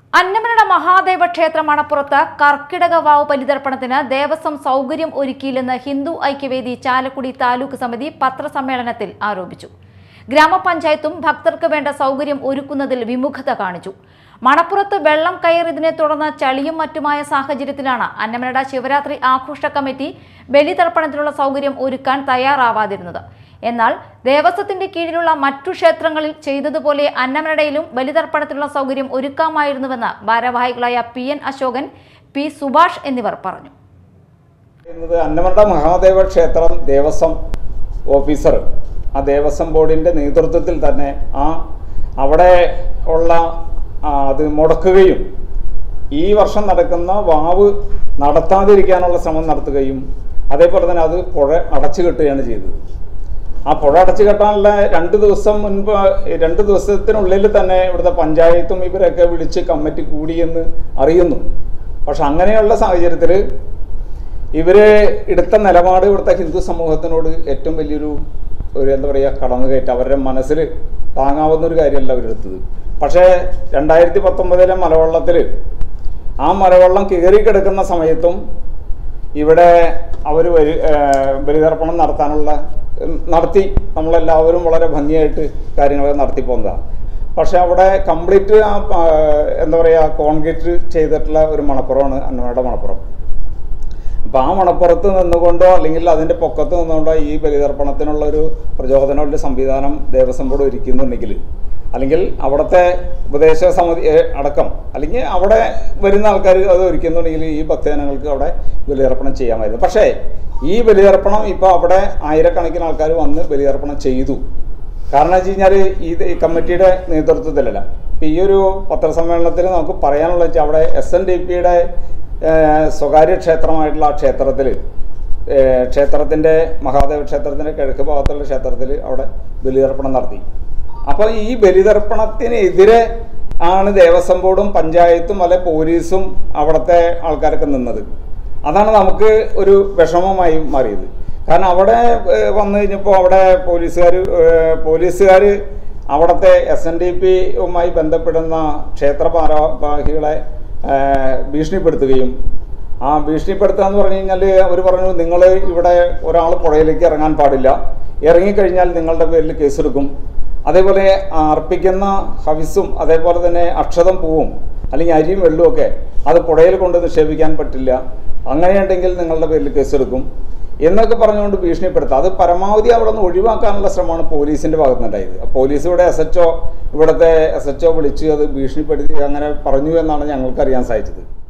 അന്നമനട മഹാദേവ ക്ഷേത്ര മണപ്പുറത്ത് കർക്കിടക വാവ് ബലിതർപ്പണത്തിന് ദേവസ്വം സൗകര്യം ഒരുക്കിയില്ലെന്ന് ഹിന്ദു ഐക്യവേദി ചാലക്കുടി താലൂക്ക് സമിതി പത്രസമ്മേളനത്തിൽ ആരോപിച്ചു. ഗ്രാമപഞ്ചായത്തും ഭക്തർക്ക് വേണ്ട സൗകര്യം ഒരുക്കുന്നതിൽ വിമുഖത കാണിച്ചു. മണപ്പുറത്ത് വെള്ളം കയറിയതിനെ തുടർന്ന് ചളിയും മറ്റുമായ സാഹചര്യത്തിലാണ് അന്നമനട ശിവരാത്രി ആഘോഷ കമ്മിറ്റി ബലിതർപ്പണത്തിനുള്ള സൗകര്യം ഒരുക്കാൻ തയ്യാറാവാതിരുന്നത്. എന്നാൽ ദേവസ്വത്തിന്റെ കീഴിലുള്ള മറ്റു ക്ഷേത്രങ്ങളിൽ ചെയ്തതുപോലെ അന്നമനടയിലും ബലിതർപ്പണത്തിനുള്ള സൗകര്യം ഒരുക്കാമായിരുന്നുവെന്ന് ഭാരവാഹികളായ PN അശോകൻ, P സുഭാഷ് എന്നിവർ പറഞ്ഞു. അന്നമനട മഹാദേവ ക്ഷേത്രം ദേവസ്വം ഓഫീസർ ആ ദേവസ്വം ബോർഡിന്റെ നേതൃത്വത്തിൽ തന്നെ അവിടെ ഉള്ള അത് മുടക്കുകയും ഈ വർഷം നടക്കുന്ന വാവ് നടത്താതിരിക്കാനുള്ള ശ്രമം നടത്തുകയും അതേപോലെ തന്നെ അത് പുഴ അടച്ചു കെട്ടുകയാണ് ചെയ്തത്. ആ പുഴ അടച്ചു കെട്ടാനുള്ള 2 ദിവസം മുൻപ് 2 ദിവസത്തിനുള്ളിൽ തന്നെ ഇവിടുത്തെ പഞ്ചായത്തും ഇവരൊക്കെ വിളിച്ച് കമ്മിറ്റി കൂടിയെന്ന് അറിയുന്നു. പക്ഷെ അങ്ങനെയുള്ള സാഹചര്യത്തിൽ ഇവർ എടുത്ത നിലപാട് ഇവിടുത്തെ ഹിന്ദു സമൂഹത്തിനോട് ഏറ്റവും വലിയൊരു എന്താ പറയുക കടന്നുകയറ്റം, അവരുടെ മനസ്സിൽ താങ്ങാവുന്നൊരു കാര്യമല്ല അവരെടുത്തത്. പക്ഷേ 2019 മലവെള്ളത്തിൽ ആ മലവെള്ളം കയറിക്കിടക്കുന്ന സമയത്തും ഇവിടെ അവർ ബലിതർപ്പണം നടത്തി നമ്മളെല്ലാവരും വളരെ ഭംഗിയായിട്ട് കാര്യങ്ങളൊക്കെ നടത്തിപ്പോന്നതാണ്. പക്ഷെ അവിടെ കംപ്ലീറ്റ് എന്താ പറയുക കോൺക്രീറ്റ് ചെയ്തിട്ടുള്ള ഒരു മണപ്പുറമാണ് അന്നമനട മണപ്പുറം. അപ്പോൾ ആ മണപ്പുറത്ത് നിന്നുകൊണ്ടോ അല്ലെങ്കിൽ അതിൻ്റെ പൊക്കത്ത് നിന്നുകൊണ്ടോ ഈ ബലിതർപ്പണത്തിനുള്ള ഒരു പ്രചോദനമുള്ള സംവിധാനം ദേവസ്വം ബോർഡ് ഒരുക്കുന്നുണ്ടെങ്കിൽ, അല്ലെങ്കിൽ അവിടുത്തെ ഉപദേശ സമിതി അടക്കം അല്ലെങ്കിൽ അവിടെ വരുന്ന ആൾക്കാർ അത് ഒരുക്കുന്നുണ്ടെങ്കിൽ ഈ ഭക്തജനങ്ങൾക്ക് അവിടെ ബലിതർപ്പണം ചെയ്യാമായിരുന്നു. പക്ഷേ ഈ ബലിതർപ്പണം ഇപ്പോൾ അവിടെ ആയിരക്കണക്കിന് ആൾക്കാർ വന്ന് ബലിതർപ്പണം ചെയ്തു. കാരണം വെച്ച് കഴിഞ്ഞാൽ ഈ കമ്മിറ്റിയുടെ നേതൃത്വത്തിലല്ല. ഇപ്പം ഈ ഒരു പത്രസമ്മേളനത്തിൽ നമുക്ക് പറയാനുള്ള വെച്ചാൽ അവിടെ SNDPയുടെ സ്വകാര്യ ക്ഷേത്രമായിട്ടുള്ള ആ ക്ഷേത്രത്തിൻ്റെ മഹാദേവ ക്ഷേത്രത്തിൻ്റെ കിഴക്ക് ഭാഗത്തുള്ള ക്ഷേത്രത്തിൽ അവിടെ ബലിതർപ്പണം നടത്തി. അപ്പോൾ ഈ ബലിതർപ്പണത്തിനെതിരെ ആണ് ദേവസ്വം ബോർഡും പഞ്ചായത്തും അല്ലെ പോലീസും അവിടുത്തെ ആൾക്കാരൊക്കെ നിന്നത്. അതാണ് നമുക്ക് ഒരു വിഷമമായി മാറിയത്. കാരണം അവിടെ വന്നു കഴിഞ്ഞപ്പോൾ അവിടെ പോലീസുകാർ അവിടുത്തെ SNDPയുമായി ബന്ധപ്പെടുന്ന ക്ഷേത്ര ഭാരവാഹികളെ ഭീഷണിപ്പെടുത്തുകയും ഭീഷണിപ്പെടുത്തുക എന്ന് പറഞ്ഞു കഴിഞ്ഞാൽ അവർ പറഞ്ഞു, നിങ്ങൾ ഇവിടെ ഒരാൾ പുഴയിലേക്ക് ഇറങ്ങാൻ പാടില്ല, ഇറങ്ങിക്കഴിഞ്ഞാൽ നിങ്ങളുടെ പേരിൽ കേസെടുക്കും, അതേപോലെ അർപ്പിക്കുന്ന ഹവിസും അതേപോലെ തന്നെ അക്ഷതം പൂവും അല്ലെങ്കിൽ അരിയും വെള്ളവും അത് പുഴയിൽ കൊണ്ട് നിക്ഷേപിക്കാൻ പറ്റില്ല, അങ്ങനെയുണ്ടെങ്കിൽ നിങ്ങളുടെ പേരിൽ കേസെടുക്കും എന്നൊക്കെ പറഞ്ഞുകൊണ്ട് ഭീഷണിപ്പെടുത്തുക. അത് പരമാവധി അവിടെ നിന്ന് ഒഴിവാക്കാനുള്ള ശ്രമമാണ് പോലീസിൻ്റെ ഭാഗത്തുനിന്നുണ്ടായത്. പോലീസ് ഇവിടുത്തെ SHO വിളിച്ച് അത് ഭീഷണിപ്പെടുത്തി അങ്ങനെ പറഞ്ഞു എന്നാണ് ഞങ്ങൾക്കറിയാൻ സാധിച്ചത്.